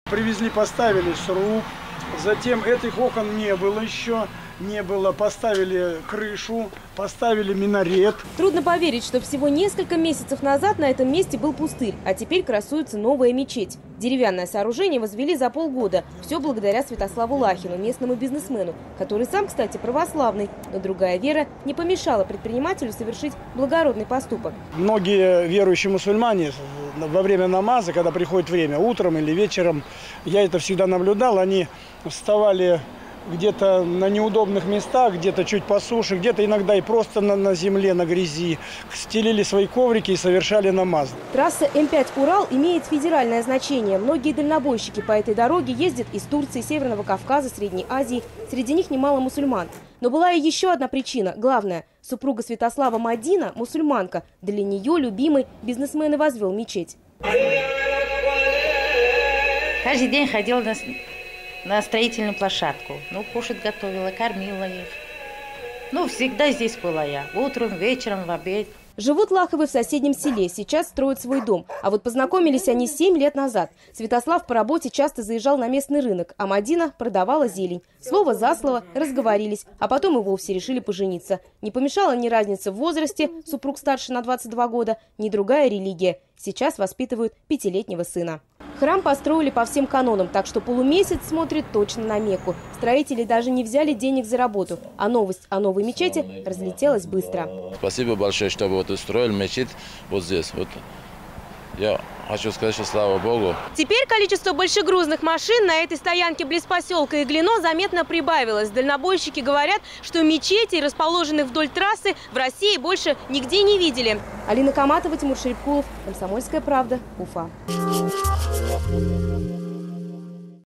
Привезли, поставили сруб, затем этих окон не было еще. Поставили крышу, поставили минарет. Трудно поверить, что всего несколько месяцев назад на этом месте был пустырь, а теперь красуется новая мечеть. Деревянное сооружение возвели за полгода. Все благодаря Святославу Лахину, местному бизнесмену, который сам, кстати, православный. Но другая вера не помешала предпринимателю совершить благородный поступок. Многие верующие мусульмане во время намаза, когда приходит время, утром или вечером, я это всегда наблюдал, они вставали где-то на неудобных местах, где-то чуть по суше, где-то иногда и просто на земле, на грязи. Стелили свои коврики и совершали намаз. Трасса М5 «Урал» имеет федеральное значение. Многие дальнобойщики по этой дороге ездят из Турции, Северного Кавказа, Средней Азии. Среди них немало мусульман. Но была и еще одна причина. Главное, супруга Святослава Мадина – мусульманка. Для нее любимый бизнесмен и возвел мечеть. Каждый день ходила на строительную площадку. Кушать готовила, кормила их. Всегда здесь была я. Утром, вечером, в обед. Живут Лаховы в соседнем селе. Сейчас строят свой дом. А вот познакомились они 7 лет назад. Святослав по работе часто заезжал на местный рынок, а Мадина продавала зелень. Слово за слово разговорились, а потом и вовсе решили пожениться. Не помешала ни разница в возрасте, супруг старше на 22 года, ни другая религия. Сейчас воспитывают 5-летнего сына. Храм построили по всем канонам, так что полумесяц смотрит точно на Мекку. Строители даже не взяли денег за работу, а новость о новой мечети разлетелась быстро. Спасибо большое, что устроили мечеть вот здесь. Я хочу сказать, что слава Богу. Теперь количество большегрузных машин на этой стоянке близ поселка Иглино заметно прибавилось. Дальнобойщики говорят, что мечетей, расположенных вдоль трассы, в России больше нигде не видели. Алина Каматова, Тимур Шерепкулов, Комсомольская правда, Уфа.